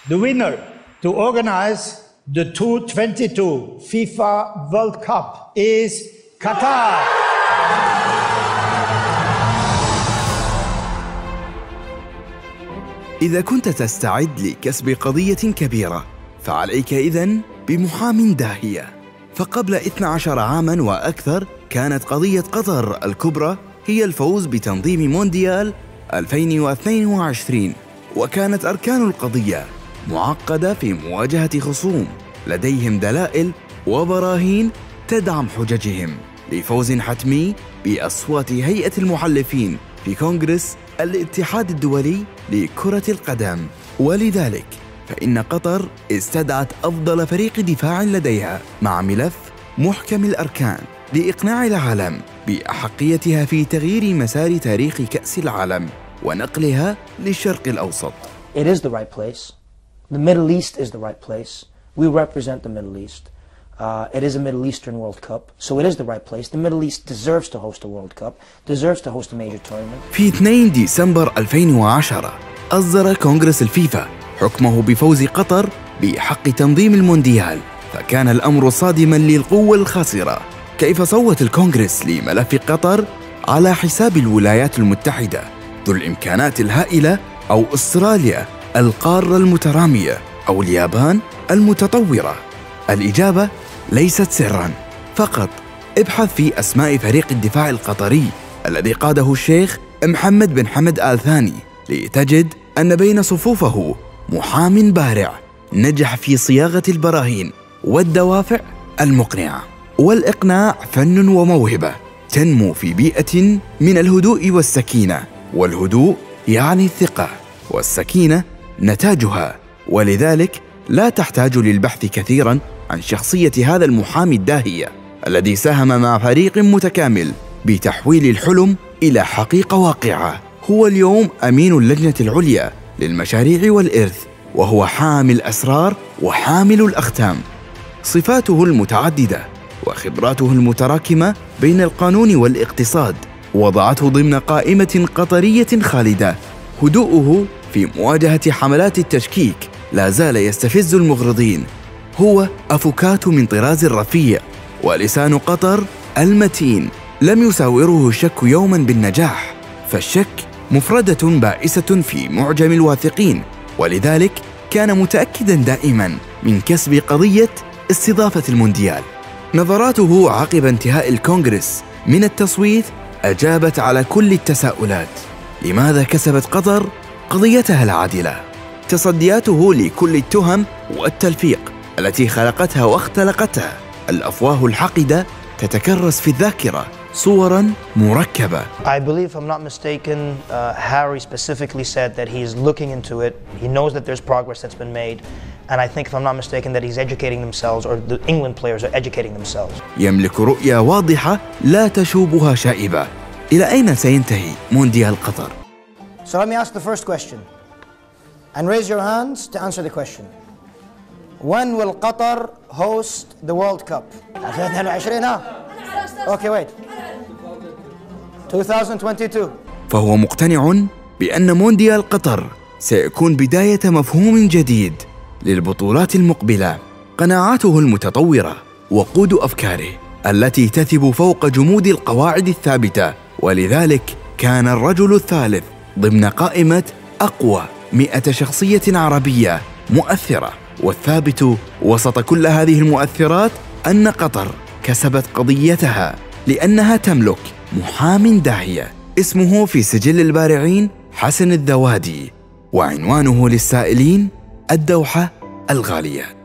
The winner to organize the 2022 FIFA World Cup is Qatar. إذا كنت تستعد لكسب قضية كبيرة فعليك إذن بمحام داهية. فقبل 12 عاماً وأكثر كانت قضية قطر الكبرى هي الفوز بتنظيم مونديال 2022، وكانت أركان القضية معقدة في مواجهة خصوم لديهم دلائل وبراهين تدعم حججهم لفوز حتمي بأصوات هيئة المحلفين في كونغرس الاتحاد الدولي لكرة القدم. ولذلك فإن قطر استدعت أفضل فريق دفاع لديها مع ملف محكم الأركان لإقناع العالم بأحقيتها في تغيير مسار تاريخ كأس العالم ونقلها للشرق الأوسط. It is the right place. The Middle East is the right place. We represent the Middle East. It is a Middle Eastern World Cup, so it is the right place. The Middle East deserves to host a World Cup, deserves to host a major tournament. في 2 ديسمبر 2010 أصدر كونغرس الفيفا حكمه بفوز قطر بحق تنظيم المونديال، فكان الأمر صادماً للقوى الخاسرة. كيف صوت الكونغرس لملف قطر على حساب الولايات المتحدة ذو الإمكانات الهائلة، أو أستراليا القارة المترامية، أو اليابان المتطورة؟ الإجابة ليست سراً، فقط ابحث في أسماء فريق الدفاع القطري الذي قاده الشيخ محمد بن حمد آل ثاني لتجد أن بين صفوفه محام بارع نجح في صياغة البراهين والدوافع المقنعة. والإقناع فن وموهبة تنمو في بيئة من الهدوء والسكينة، والهدوء يعني الثقة، والسكينة نتاجها. ولذلك لا تحتاج للبحث كثيراً عن شخصية هذا المحامي الداهية الذي ساهم مع فريق متكامل بتحويل الحلم إلى حقيقة واقعة. هو اليوم أمين اللجنة العليا للمشاريع والإرث، وهو حامل أسرار وحامل الأختام. صفاته المتعددة وخبراته المتراكمة بين القانون والاقتصاد وضعته ضمن قائمة قطرية خالدة. هدوءه في مواجهة حملات التشكيك لا زال يستفز المغرضين. هو أفوكاتو من طراز رفيع، ولسان قطر المتين لم يساوره الشك يوما بالنجاح، فالشك مفردة بائسة في معجم الواثقين، ولذلك كان متأكدا دائما من كسب قضية استضافة المونديال. نظراته عقب انتهاء الكونغرس من التصويت أجابت على كل التساؤلات. لماذا كسبت قطر قضيتها العادلة؟ تصدياته لكل التهم والتلفيق التي خلقتها واختلقتها الأفواه الحقدة تتكرس في الذاكرة صوراً مركبة. I believe, if I'm not mistaken, Harry specifically said that he's looking into it. He knows that there's progress that's been made. And I think, if I'm not mistaken, that he's educating themselves, or the England players are educating themselves. يملك رؤية واضحة لا تشوبها شائبة. إلى أين سينتهي مونديال قطر؟ So let me ask the first question. And raise your hands to answer the question. When will Qatar host the World Cup? 2022 ها? Okay, wait. 2022. فهو مقتنع بأن مونديال قطر سيكون بداية مفهوم جديد للبطولات المقبلة. قناعاته المتطورة وقود أفكاره التي تثب فوق جمود القواعد الثابتة، ولذلك كان الرجل الثالث ضمن قائمة أقوى 100 شخصية عربية مؤثرة. والثابت وسط كل هذه المؤثرات أن قطر كسبت قضيتها لأنها تملك محام داهية اسمه في سجل البارعين حسن الذوادي، وعنوانه للسائلين الدوحة الغالية.